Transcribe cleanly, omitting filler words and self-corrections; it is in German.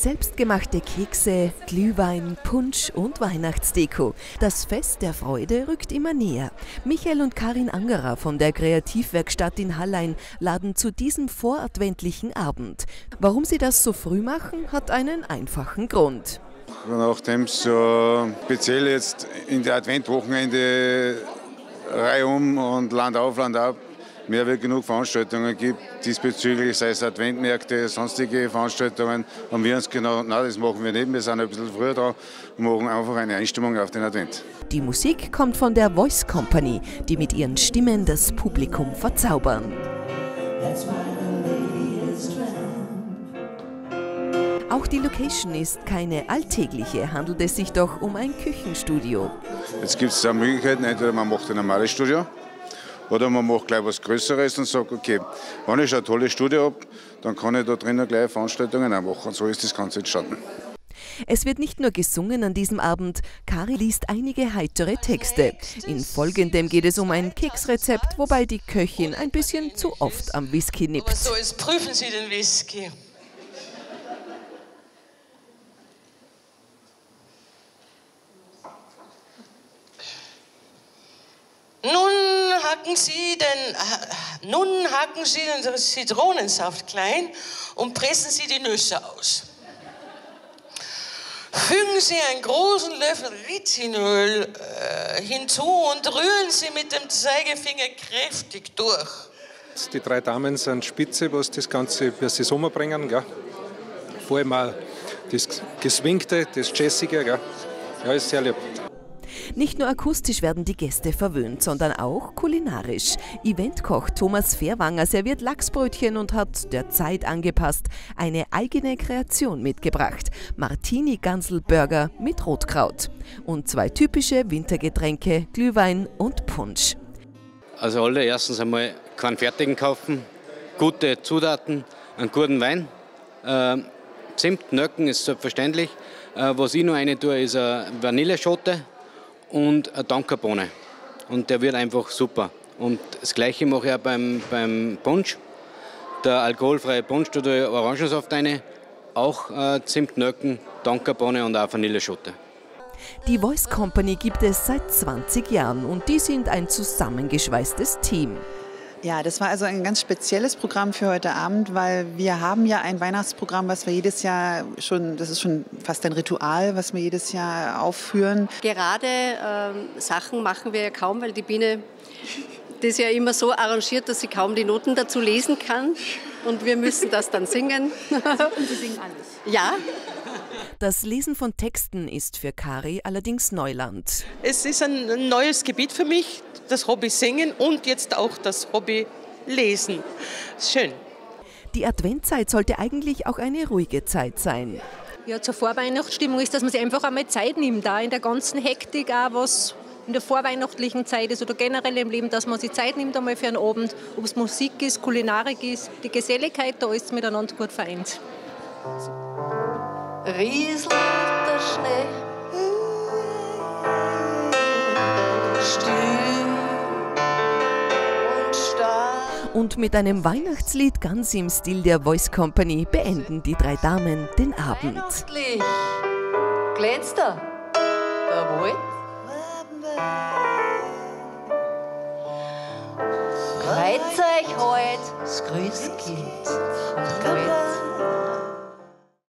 Selbstgemachte Kekse, Glühwein, Punsch und Weihnachtsdeko. Das Fest der Freude rückt immer näher. Michael und Karin Angerer von der Kreativwerkstatt in Hallein laden zu diesem voradventlichen Abend. Warum sie das so früh machen, hat einen einfachen Grund. Nachdem es so speziell jetzt in der Adventwochenende reihum und Land auf, Land ab mehr wie genug Veranstaltungen gibt, diesbezüglich, sei es Adventmärkte, sonstige Veranstaltungen, haben wir uns genau, nein, das machen wir nicht, wir sind ein bisschen früher dran und machen einfach eine Einstimmung auf den Advent. Die Musik kommt von der Voice Company, die mit ihren Stimmen das Publikum verzaubern. Auch die Location ist keine alltägliche, handelt es sich doch um ein Küchenstudio. Jetzt gibt es zwei Möglichkeiten, entweder man macht ein normales Studio oder man macht gleich was Größeres und sagt, okay, wenn ich schon ein tolles Studio habe, dann kann ich da drinnen gleich Veranstaltungen auch machen. Und so ist das Ganze entstanden. Es wird nicht nur gesungen an diesem Abend, Kari liest einige heitere Texte. In Folgendem geht es um ein Keksrezept, wobei die Köchin ein bisschen zu oft am Whisky nippt. Aber so, jetzt prüfen Sie den Whisky. Nun hacken Sie den Zitronensaft klein und pressen Sie die Nüsse aus. Fügen Sie einen großen Löffel Rizinöl hinzu und rühren Sie mit dem Zeigefinger kräftig durch. Die drei Damen sind spitze, was das Ganze für den Sommer bringen. Gell? Vor allem auch das Geswingte, das Jazzige. Gell? Ja, ist sehr lieb. Nicht nur akustisch werden die Gäste verwöhnt, sondern auch kulinarisch. Eventkoch Thomas Fährwanger serviert Lachsbrötchen und hat, der Zeit angepasst, eine eigene Kreation mitgebracht. Martini-Gansel-Burger mit Rotkraut. Und zwei typische Wintergetränke, Glühwein und Punsch. Also allererstens einmal keinen fertigen kaufen, gute Zutaten, einen guten Wein. Zimt, Nelken ist selbstverständlich. Was ich noch rein tue, ist eine Vanilleschote und eine Tonkabohne. Und der wird einfach super. Und das Gleiche mache ich auch beim Punsch. Der alkoholfreie Punsch tut Orangensaft rein, auch Zimt, Nelken, Tonkabohne und auch Vanilleschote. Die Voice Company gibt es seit 20 Jahren und die sind ein zusammengeschweißtes Team. Ja, das war also ein ganz spezielles Programm für heute Abend, weil wir haben ja ein Weihnachtsprogramm, was wir jedes Jahr schon, das ist schon fast ein Ritual, was wir jedes Jahr aufführen. Gerade Sachen machen wir ja kaum, weil die Biene das ja immer so arrangiert, dass sie kaum die Noten dazu lesen kann. Und wir müssen das dann singen. Und Sie singen alles? Ja. Das Lesen von Texten ist für Kari allerdings Neuland. Es ist ein neues Gebiet für mich, das Hobby Singen und jetzt auch das Hobby Lesen. Schön. Die Adventzeit sollte eigentlich auch eine ruhige Zeit sein. Ja, zur Vorweihnachtsstimmung ist, dass man sich einfach einmal Zeit nimmt, da in der ganzen Hektik, auch was in der vorweihnachtlichen Zeit ist oder generell im Leben, dass man sich Zeit nimmt einmal für einen Abend, ob es Musik ist, Kulinarik ist, die Geselligkeit, da ist miteinander gut vereint. Rieselt der Schnee, still und starr. Und mit einem Weihnachtslied ganz im Stil der Voice Company beenden die drei Damen den Abend. Weihnachtlich glänzt der Wald. Freut euch heut, das Christkind kommt.